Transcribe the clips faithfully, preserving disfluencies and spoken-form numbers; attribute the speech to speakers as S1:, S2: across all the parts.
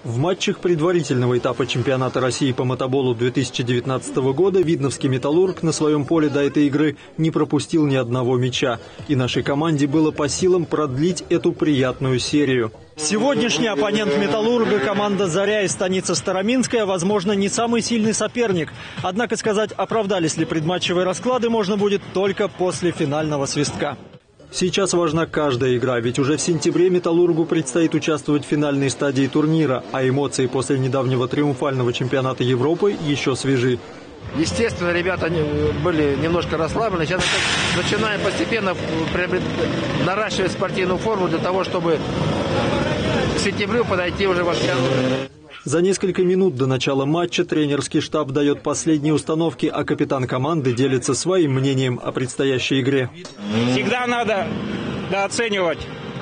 S1: В матчах предварительного этапа чемпионата России по мотоболу две тысячи девятнадцатого года видновский «Металлург» на своем поле до этой игры не пропустил ни одного мяча. И нашей команде было по силам продлить эту приятную серию. Сегодняшний оппонент «Металлурга» – команда «Заря» из станицы Староминская, возможно, не самый сильный соперник. Однако сказать, оправдались ли предматчевые расклады, можно будет только после финального свистка. Сейчас важна каждая игра, ведь уже в сентябре «Металлургу» предстоит участвовать в финальной стадии турнира, а эмоции после недавнего триумфального чемпионата Европы еще свежи.
S2: Естественно, ребята были немножко расслаблены. Сейчас начинаем постепенно наращивать спортивную форму для того, чтобы к сентябрю подойти уже во всякую.
S1: За несколько минут до начала матча тренерский штаб дает последние установки, а капитан команды делится своим мнением о предстоящей игре.
S3: Всегда надо дооценивать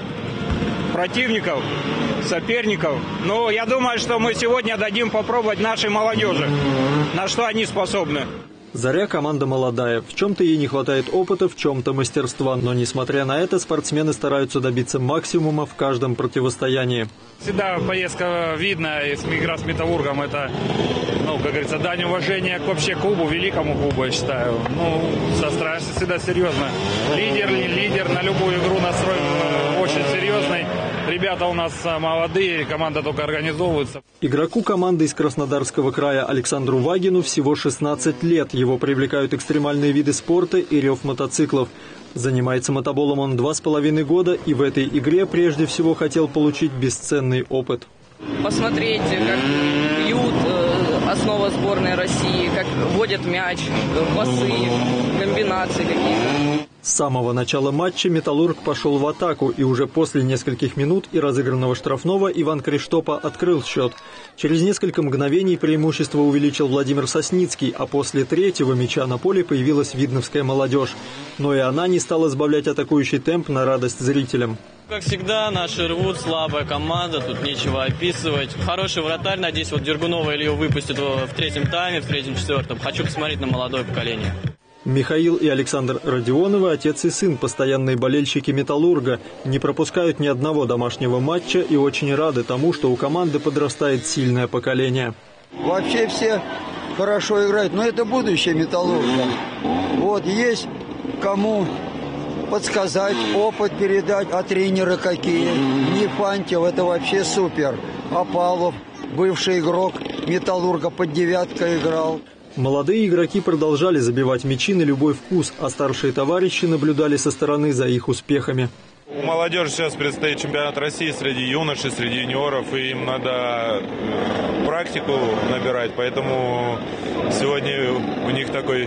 S3: противников, соперников. Но я думаю, что мы сегодня дадим попробовать нашей молодежи, на что они способны.
S1: «Заря» – команда молодая. В чем-то ей не хватает опыта, в чем-то мастерства. Но, несмотря на это, спортсмены стараются добиться максимума в каждом противостоянии.
S4: Всегда поездка видно, игра с «Металлургом» – это, ну, как говорится, дань уважения к вообще клубу, великому клубу, я считаю. Ну, стараемся всегда серьезно. Лидер, лидер на любую игру настроен очень серьезный. Ребята у нас молодые, команда только организовывается.
S1: Игроку команды из Краснодарского края Александру Вагину всего шестнадцать лет. Его привлекают экстремальные виды спорта и рев мотоциклов. Занимается мотоболом он два с половиной года и в этой игре прежде всего хотел получить бесценный опыт.
S5: Посмотреть, как бьют, основа сборной России, как вводят мяч, пасы, комбинации какие-то.
S1: С самого начала матча «Металлург» пошел в атаку, и уже после нескольких минут и разыгранного штрафного Иван Криштопа открыл счет. Через несколько мгновений преимущество увеличил Владимир Сосницкий, а после третьего мяча на поле появилась видновская молодежь. Но и она не стала сбавлять атакующий темп на радость зрителям.
S6: Как всегда, наши рвут, слабая команда, тут нечего описывать. Хороший вратарь, надеюсь, вот Дергунова Илью выпустит в третьем тайме, в третьем-четвертом. Хочу посмотреть на молодое поколение.
S1: Михаил и Александр Родионовы – отец и сын, постоянные болельщики «Металлурга», не пропускают ни одного домашнего матча и очень рады тому, что у команды подрастает сильное поколение.
S7: Вообще все хорошо играют, но это будущее «Металлурга». Вот есть кому подсказать, опыт передать, а тренеры какие. Нефантьев – это вообще супер. Апалов, бывший игрок «Металлурга», под девяткой играл.
S1: Молодые игроки продолжали забивать мячи на любой вкус, а старшие товарищи наблюдали со стороны за их успехами.
S8: У молодежи сейчас предстоит чемпионат России среди юношей, среди юниоров, и им надо практику набирать, поэтому сегодня у них такой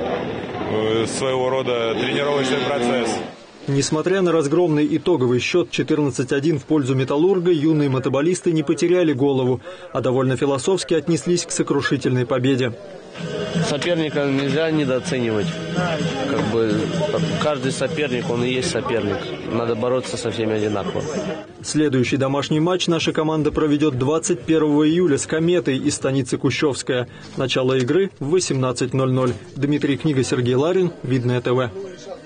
S8: своего рода тренировочный процесс.
S1: Несмотря на разгромный итоговый счет четырнадцать один в пользу «Металлурга», юные мотоболисты не потеряли голову, а довольно философски отнеслись к сокрушительной победе.
S9: Соперника нельзя недооценивать. Как бы каждый соперник, он и есть соперник. Надо бороться со всеми одинаково.
S1: Следующий домашний матч наша команда проведет двадцать первого июля с «Кометой» из станицы Кущевская. Начало игры в восемнадцать ноль ноль. Дмитрий Книга, Сергей Ларин. Видное ТВ.